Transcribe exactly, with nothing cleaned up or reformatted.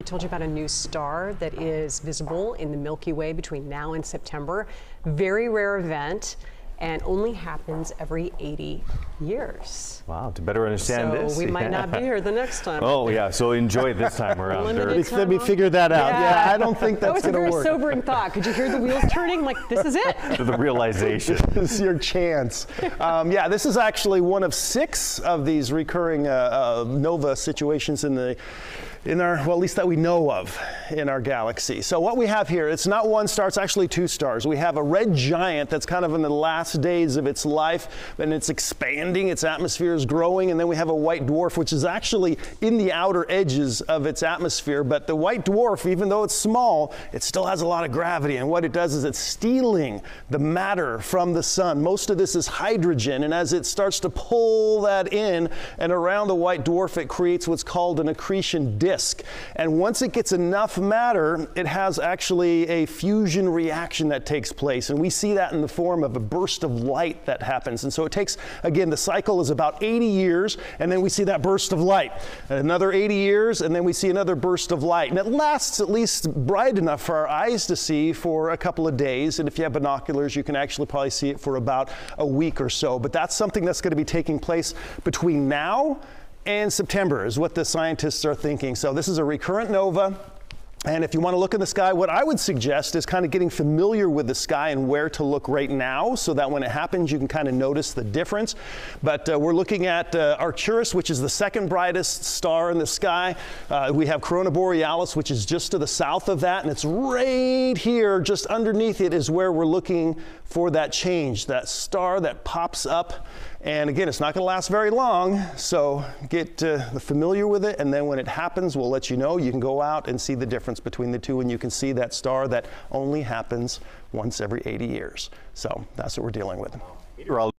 I told you about a new star that is visible in the Milky Way between now and September. Very rare event, and only happens every eighty years. Wow, to better understand so this. we might yeah. not be here the next time. Oh yeah, so enjoy it this time around. Limited time Let me figure that out. Yeah, yeah I don't think that's that going to work. was a very sobering thought. Could you hear the wheels turning? Like, this is it. The realization. This is your chance. Um, yeah, this is actually one of six of these recurring uh, uh, nova situations in the in our, well, at least that we know of in our galaxy. So what we have here, it's not one star, it's actually two stars. We have a red giant that's kind of in the last days of its life, and it's expanding, its atmosphere is growing, and then we have a white dwarf, which is actually in the outer edges of its atmosphere. But the white dwarf, even though it's small, it still has a lot of gravity, and what it does is it's stealing the matter from the sun. Most of this is hydrogen, and as it starts to pull that in and around the white dwarf, it creates what's called an accretion disk. And once it gets enough matter, it has actually a fusion reaction that takes place. And we see that in the form of a burst of light that happens. And so it takes, again, the cycle is about eighty years, and then we see that burst of light. Another eighty years, and then we see another burst of light. And it lasts at least bright enough for our eyes to see for a couple of days. And if you have binoculars, you can actually probably see it for about a week or so. But that's something that's going to be taking place between now and September is what the scientists are thinking. So this is a recurrent nova. And if you want to look in the sky, what I would suggest is kind of getting familiar with the sky and where to look right now so that when it happens, you can kind of notice the difference. But uh, we're looking at uh, Arcturus, which is the second brightest star in the sky. Uh, we have Coronae Borealis, which is just to the south of that. And it's right here, just underneath it is where we're looking for that change, that star that pops up. And again, it's not going to last very long, so get uh, familiar with it, and then when it happens, we'll let you know. You can go out and see the difference between the two, and you can see that star that only happens once every eighty years. So that's what we're dealing with.